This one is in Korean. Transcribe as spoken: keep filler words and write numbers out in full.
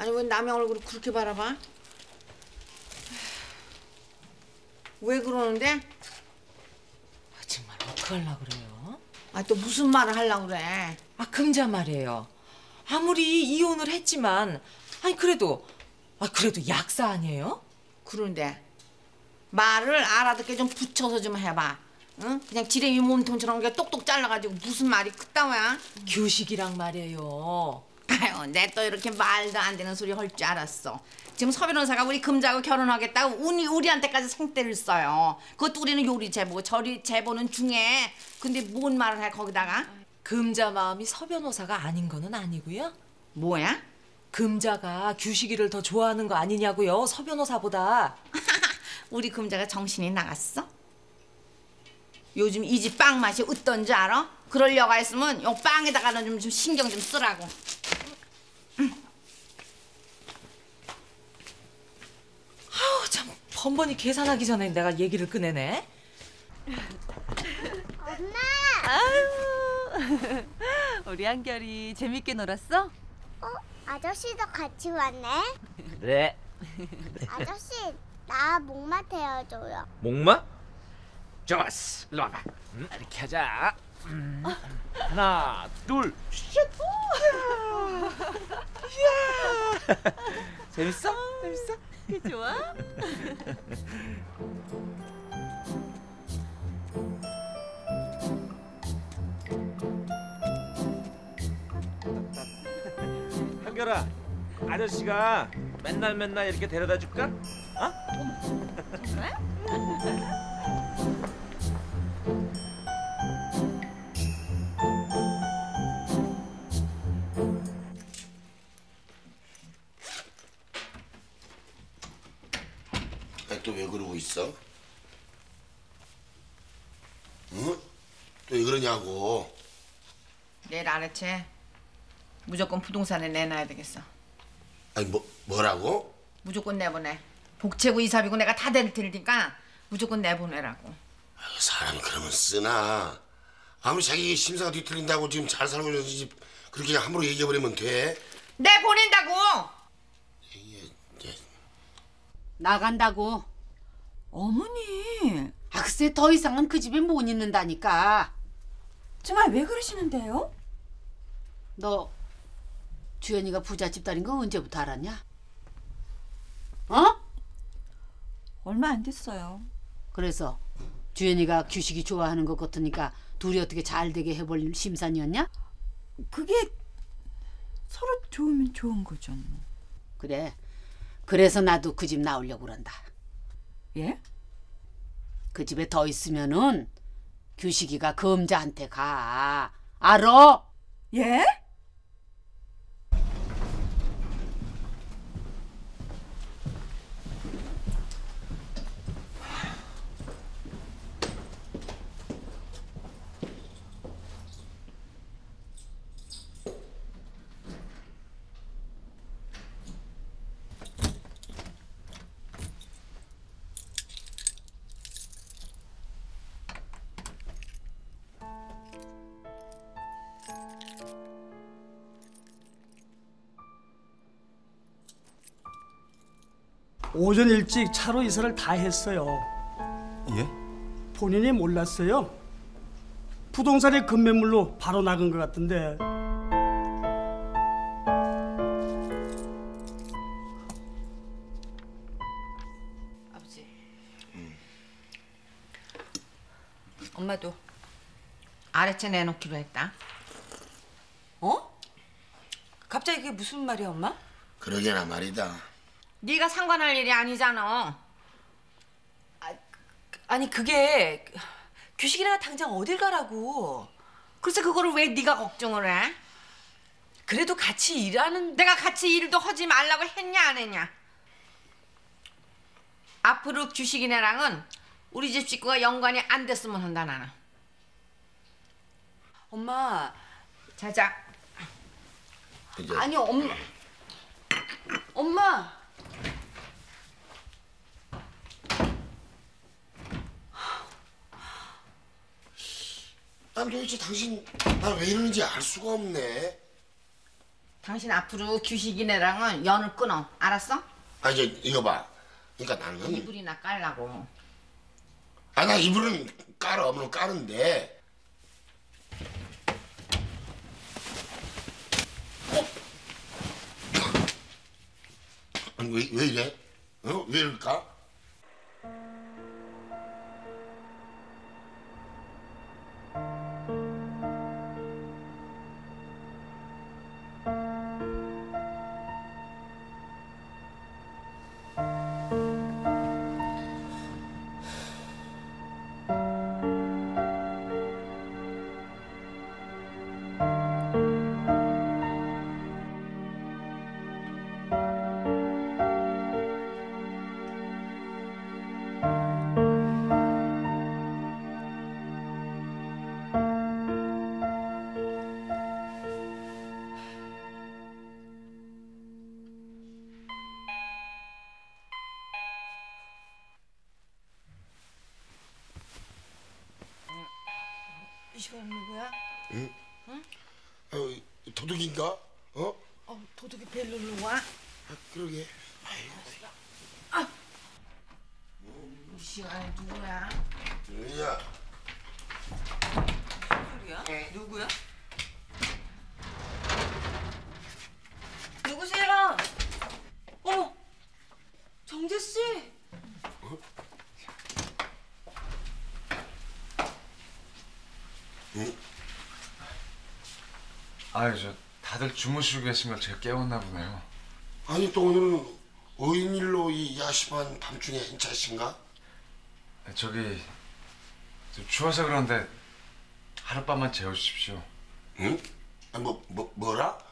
아니 왜 남의 얼굴을 그렇게 바라봐? 왜 그러는데? 아, 정말 어떡하려고 그래요? 아 또 무슨 말을 하려고 그래? 아 금자 말이에요. 아무리 이혼을 했지만 아니 그래도 아 그래도 약사 아니에요? 그런데 말을 알아듣게 좀 붙여서 좀 해봐. 응? 그냥 지레미 몸통처럼 그냥 똑똑 잘라가지고 무슨 말이 그따위야? 규식이랑 말이에요. 아유, 내 또 이렇게 말도 안 되는 소리 할 줄 알았어. 지금 서 변호사가 우리 금자하고 결혼하겠다고 우리, 우리한테까지 성대를 써요. 그것도 우리는 요리 제보고 저리 제보는 중에. 근데 뭔 말을 해 거기다가? 금자 마음이 서 변호사가 아닌 거는 아니고요. 뭐야? 금자가 규식이를 더 좋아하는 거 아니냐고요. 서 변호사보다. 우리 금자가 정신이 나갔어? 요즘 이 집 빵 맛이 어떤지 알아? 그럴 여가 있으면 요 빵에다가는 좀, 좀 신경 좀 쓰라고. 아우 참 번번이 계산하기 전에 내가 얘기를 꺼내네. 엄마! 아유, 우리 한결이 재밌게 놀았어? 어? 아저씨도 같이 왔네? 그래. 아저씨, 나 목마 태워줘요. 목마? 좋았어. 일로 와봐. 음, 이렇게 하자. 음. 하나, 둘, 셋. 이야. 재밌어? 재밌어? 그게 좋아? 한결아, 아저씨가 맨날 맨날 이렇게 데려다 줄까? 어? 정말? 또 왜 그러고 있어? 응? 또 왜 그러냐고. 내일 아래채 무조건 부동산에 내놔야 되겠어. 아니 뭐 뭐라고? 무조건 내보내. 복채고 이사비고 내가 다 될 테니까 무조건 내보내라고. 아유, 사람이 그러면 쓰나. 아무리 자기 심사가 뒤틀린다고 지금 잘 살고 있는 집 그렇게 그냥 함부로 얘기해버리면 돼? 내보낸다고! 이게 이제 나간다고. 어머니, 아 글쎄 더 이상은 그 집에 못 있는다니까. 정말 왜 그러시는데요? 너 주연이가 부잣집 딸인 거 언제부터 알았냐? 어? 얼마 안 됐어요. 그래서 주연이가 규식이 좋아하는 것 같으니까 둘이 어떻게 잘 되게 해볼 심산이었냐? 그게 서로 좋으면 좋은 거죠. 뭐. 그래. 그래서 나도 그 집 나오려고 그런다. 예? 그 집에 더 있으면은 규식이가 금자한테 가. 알어? 예? 오전 일찍 차로 이사를 다 했어요. 예? 본인이 몰랐어요? 부동산의 급매물로 바로 나간 것 같은데. 아버지. 음. 엄마도. 아래채 내놓기로 했다. 어? 갑자기 그게 무슨 말이야 엄마? 그러게나 말이다. 네가 상관할 일이 아니잖아. 아, 아니 그게 규식이랑 당장 어딜 가라고. 글쎄 그거를 왜 네가 걱정을 해? 그래도 같이 일하는. 내가 같이 일도 하지 말라고 했냐 안 했냐? 앞으로 규식이네랑은 우리 집 식구가 연관이 안 됐으면 한다 나는. 엄마. 자자. 이제 아니 엄마. 엄마. 난 도대체 당신 나 왜 이러는지 알 수가 없네. 당신 앞으로 규식이네랑은 연을 끊어. 알았어? 아 이제 이거 봐. 그러니까 나는 이불이나 깔라고. 아 나 이불은 깔아. 물론 까는데. 어? 아니 왜, 왜 이래? 어? 왜 이럴까? 이 시간 누구야? 응? 응? 어, 도둑인가? 어? 어, 도둑이 벨 누르고 와? 아, 그러게. 아! 이 시간에 누구야? 누구야? 소리야? 누구야? 누구세요? 어머, 정재 씨. 응? 아유, 저 다들 주무시고 계신 걸 제가 깨웠나 보네요. 아니 또 오늘은 오인일로 이 야심한 밤중에 행차신가? 저기 좀 추워서 그런데 하룻밤만 재워주십시오. 응? 아, 뭐, 뭐 뭐라?